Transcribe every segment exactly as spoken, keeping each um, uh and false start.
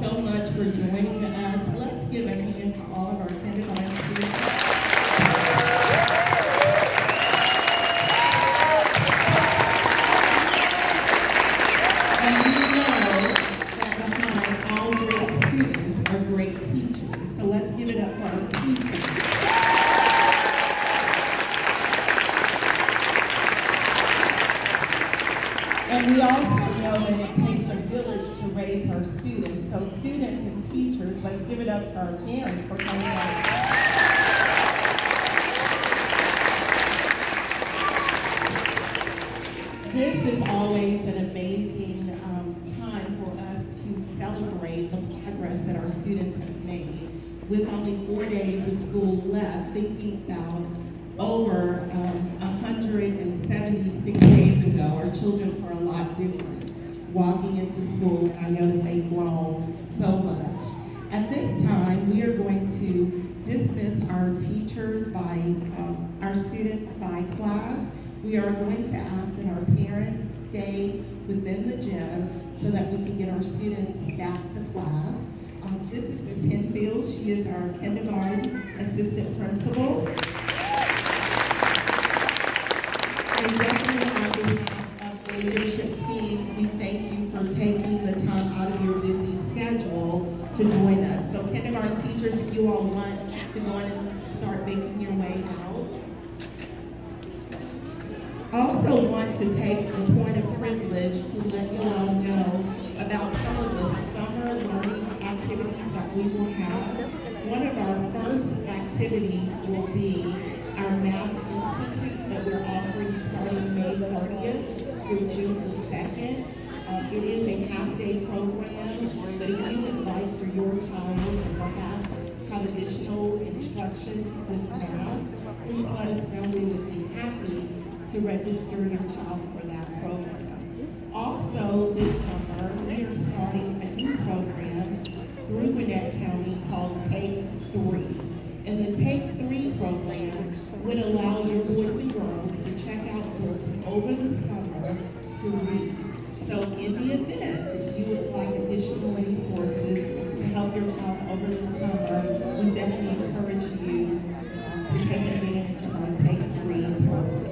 so much for joining us. Let's give a hand to all of our kindergarten students. And you know that behind all great students are great teachers. So let's give it up for our teachers. And we also know that it takes a village to raise our students. So students and teachers, let's give it up to our parents for coming out. This is always an amazing um, time for us to celebrate the progress that our students have made. With only four days of school left, thinking about over um, one hundred seventy-six days ago, our children were a lot different walking into school, and I know that they've grown so much. At this time, we are going to dismiss our teachers by, um, our students by class. We are going to ask that our parents stay within the gym so that we can get our students back to class. Um, this is Miz Benefield. She is our kindergarten assistant principal. And definitely on behalf of the leadership team, we thank you for taking the time out of your busy schedule to join us. So kindergarten teachers, if you all want to go in and start making your way out. I also want to take the point of privilege to let you all know about some of the summer learning activities that we will have. One of our first activities will be our Math Institute that we're offering starting May thirtieth through June the second. Uh, it is a half-day program, but if you would like for your child to perhaps have additional instruction with math, please let us know. We would be happy to register your child for that program. Also, this summer, we are starting a new program through Gwinnett County called Take Three. And the Take Three program would allow your boys and girls to check out books over the summer to read. So in the event that you would like additional resources to help your child over the summer, we definitely encourage you to take advantage of our Take Three program.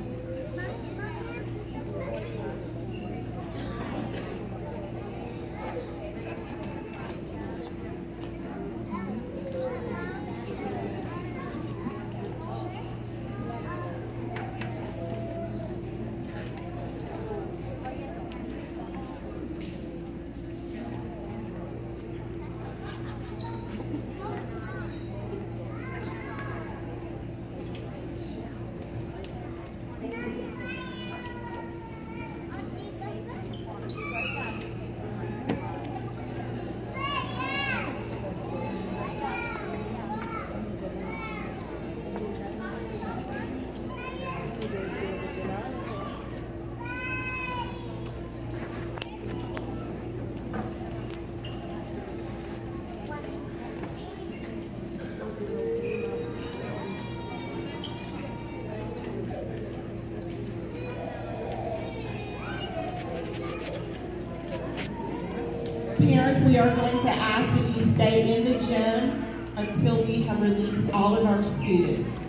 Parents, we are going to ask that you stay in the gym until we have released all of our students.